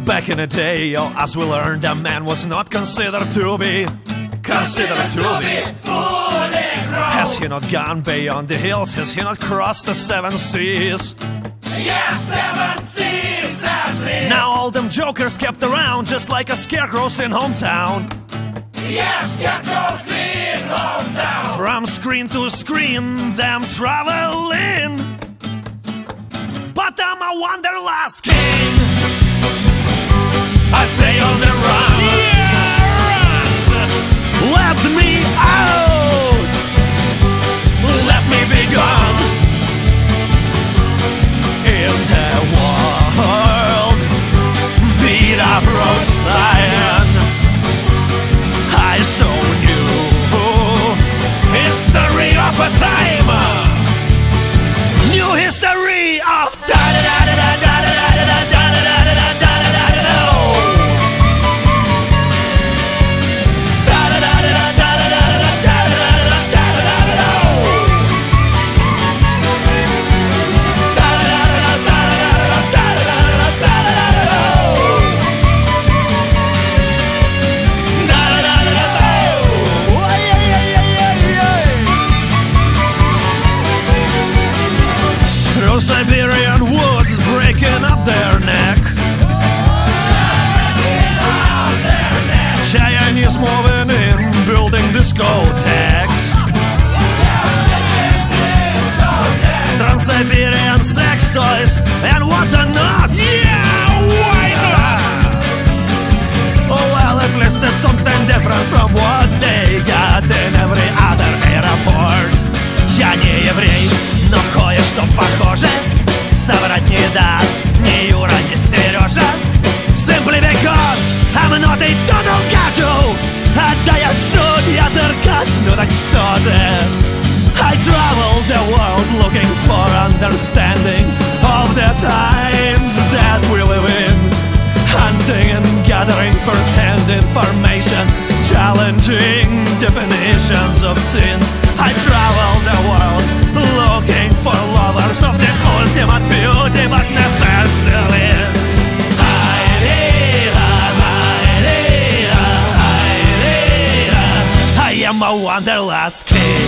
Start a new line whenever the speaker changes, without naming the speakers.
Back in the day, as we learned, a man was not considered to be
fully grown.
Has he not gone beyond the hills? Has he not crossed the 7 seas?
Yes, 7 seas at least.
Now all them jokers kept around just like a scarecrows in hometown.
Yes, scarecrows in hometown.
From screen to screen, them traveling. But I'm a wanderlust king.
I stay on the run.
Yeah, run. Let me out.
Let me be gone.
In the world, beat up road sign, I so knew history of a time, new history of Siberian woods breaking up their neck. Chinese moving in, building discotheques. Trans-Siberian sex toys and what not. Yeah, why not? Oh well, at least it's something different from what they got in every other airport. Я не еврей, но кое-что похоже соврать не даст ни Юра, ни Сережа. Simply because I'm not a total gajo. Да я шут, я циркач, ну так что же? I travel the world looking for understanding of the times that we live in. Hunting and gathering first-hand information, challenging definitions of sin. I travel the world looking for lovers of the ultimate beauty, but never selling. I am a wanderlust king.